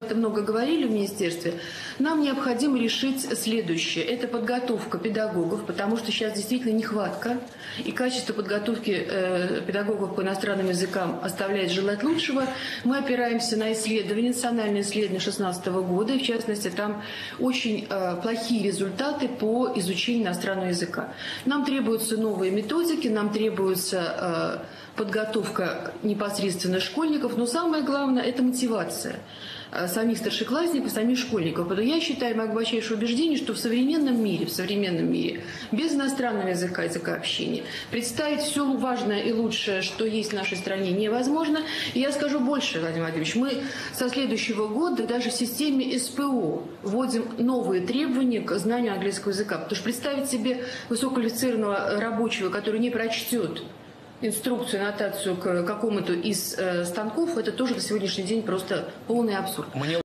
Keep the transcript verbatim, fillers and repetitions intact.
Это много говорили в министерстве. Нам необходимо решить следующее. Это подготовка педагогов, потому что сейчас действительно нехватка. И качество подготовки э, педагогов по иностранным языкам оставляет желать лучшего. Мы опираемся на исследования, национальные исследования две тысячи шестнадцатого года. И в частности, там очень э, плохие результаты по изучению иностранного языка. Нам требуются новые методики, нам требуется э, подготовка непосредственно школьников. Но самое главное – это мотивация самих старшеклассников, самих школьников. Потому я считаю, мое глубочайшее убеждение, что в современном мире, в современном мире, без иностранного языка, языка общения, представить все важное и лучшее, что есть в нашей стране, невозможно. И я скажу больше, Владимир Владимирович, мы со следующего года даже в системе СПО вводим новые требования к знанию английского языка. Потому что представить себе высококвалифицированного рабочего, который не прочтет инструкцию, аннотацию к какому-то из э, станков, это тоже на сегодняшний день просто полный абсурд. Мне